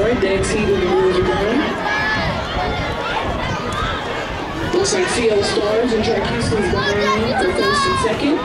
right, next heat of the rules are going. Looks like CL Stars and Track Houston's going for first and second.